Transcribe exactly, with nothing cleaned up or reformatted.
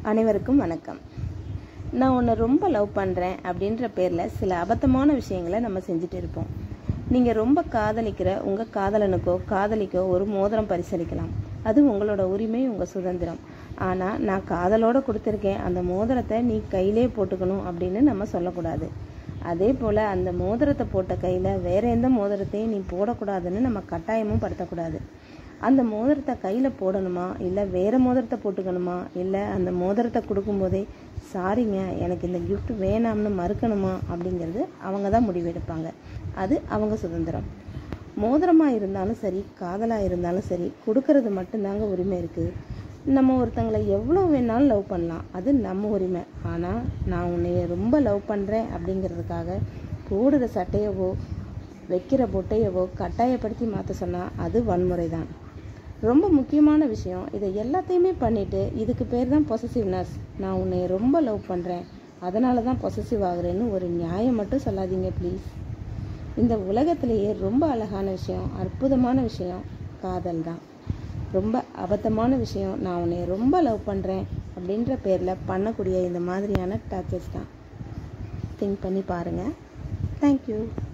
அனைவருக்கும் வணக்கம். நான் உன்னை ரொம்ப லவ் பண்ணுறேன் அப்படின்ற பேரில் சில அபத்தமான விஷயங்களை நம்ம செஞ்சுட்டு இருப்போம். நீங்கள் ரொம்ப காதலிக்கிற உங்கள் காதலனுக்கோ காதலிக்கோ ஒரு மோதிரம் பரிசளிக்கலாம். அது உங்களோட உரிமை, உங்கள் சுதந்திரம். ஆனால் நான் காதலோடு கொடுத்துருக்கேன், அந்த மோதிரத்தை நீ கையிலே போட்டுக்கணும் அப்படின்னு நம்ம சொல்லக்கூடாது. அதே போல் அந்த மோதிரத்தை போட்ட கையில் வேறு எந்த மோதிரத்தையும் நீ போடக்கூடாதுன்னு நம்ம கட்டாயமும் படுத்தக்கூடாது. அந்த மோதிரத்தை கையில் போடணுமா, இல்லை வேறு மோதிரத்தை போட்டுக்கணுமா, இல்லை அந்த மோதிரத்தை கொடுக்கும்போதே சாரிங்க எனக்கு இந்த கிஃப்ட் வேணாம்னு மறுக்கணுமா அப்படிங்கிறது அவங்க தான் முடிவெடுப்பாங்க. அது அவங்க சுதந்திரம். மோதிரமாக இருந்தாலும் சரி, காதலாக இருந்தாலும் சரி, கொடுக்கறது மட்டும்தாங்க உரிமை இருக்குது. நம்ம ஒருத்தங்களை எவ்வளோ வேணாலும் லவ் பண்ணலாம், அது நம்ம உரிமை. ஆனால் நான் உன்னைய ரொம்ப லவ் பண்ணுறேன் அப்படிங்கிறதுக்காக போடுற சட்டையவோ வைக்கிற பொட்டையவோ கட்டாயப்படுத்தி மாற்ற சொன்னால் அது வன்முறை தான். ரொம்ப முக்கியமான விஷயம், இதை எல்லாத்தையுமே பண்ணிவிட்டு இதுக்கு பேர் தான் பொசசிவ்னஸ். நான் உன்னை ரொம்ப லவ் பண்ணுறேன் அதனால தான் பொசசிவ் ஆகுறேன்னு ஒரு நியாயம் மட்டும் சொல்லாதீங்க ப்ளீஸ். இந்த உலகத்திலேயே ரொம்ப அழகான விஷயம், அற்புதமான விஷயம் காதல் தான். ரொம்ப அபத்தமான விஷயம் நான் உன்னை ரொம்ப லவ் பண்ணுறேன் அப்படின்ற பேரில் பண்ணக்கூடிய இந்த மாதிரியான டார்ச்சர்ஸ் தான். திங்க் பண்ணி பாருங்கள். தேங்க்யூ.